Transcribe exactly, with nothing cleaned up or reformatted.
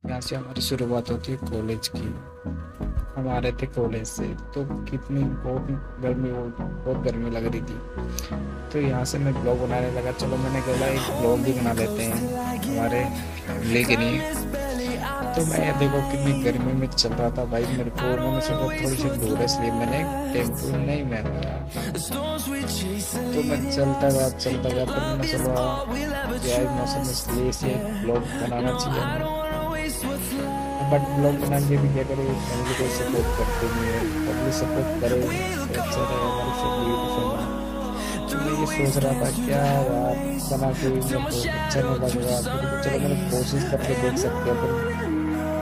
यहाँ से हमारी शुरुआत होती है कॉलेज की। हम आ रहे थे कॉलेज से, तो कितनी बहुत गर्मी हो बहुत गर्मी लग रही थी। तो यहाँ से मैं ब्लॉग बनाने लगा, चलो मैंने बोला एक ब्लॉग भी बना लेते हैं हमारे फैमिली के लिए। तो मैं ये देखो कितनी गर्मी में चल रहा था भाई, मेरे को मैंने सोचा थोड़ी सी दूर है इसलिए मैंने टेम्पो नहीं मैं तो मैं चलता गया चलता गया फिर मैंने सोचा क्या मौसम इसलिए से ब्लॉग बनाना चाहिए हमें। बट ब्लॉग बनाने भी क्या करें, फैमिली को सपोर्ट करते नहीं है, फैमिली सपोर्ट करे तो अच्छा रहे हमारी फैमिली फैमिली। तो मैं ये सोच रहा था क्या यार बना के मैं बहुत अच्छा नहीं लग रहा, फिर भी चलो मैंने कोशिश करके देख सकते हैं।